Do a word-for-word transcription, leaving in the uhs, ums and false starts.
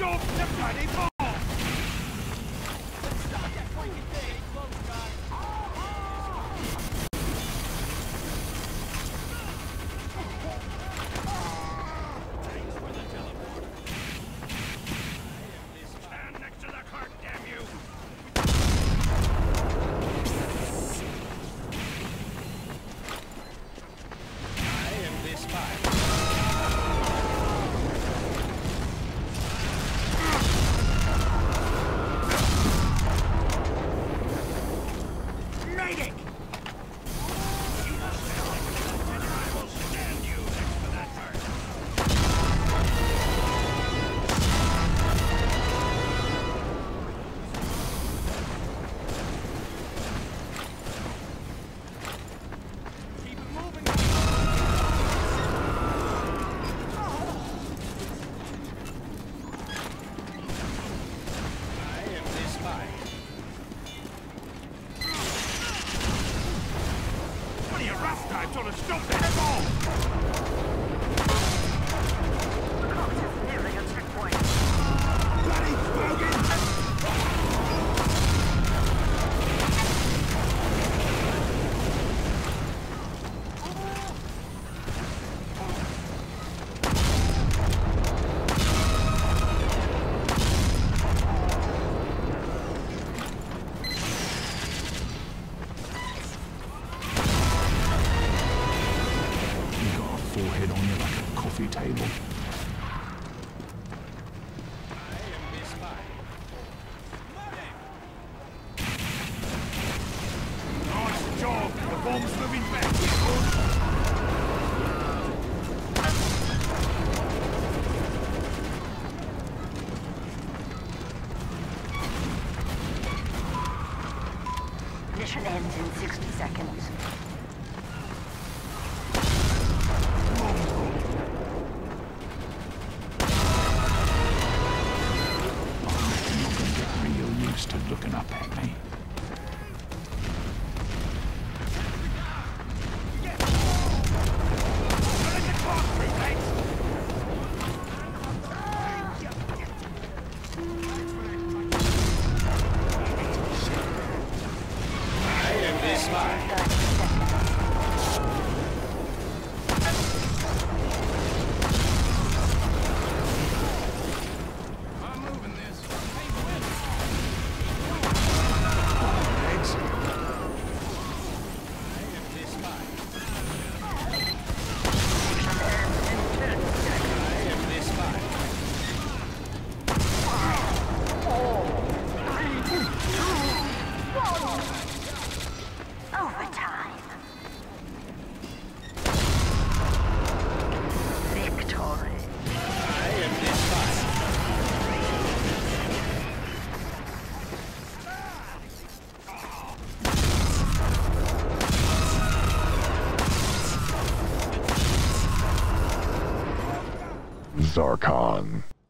Stop the bloody ball! Stand next to the cart, damn you! I am this fire. I'm trying to stop that ball! The comet is nearing a checkpoint. Bloody smoking! Forehead on you like a coffee table. I am this fire. Nice job! The bomb's moving back. Mission ends in sixty seconds. To looking up at me. I am this fire. Zarkon.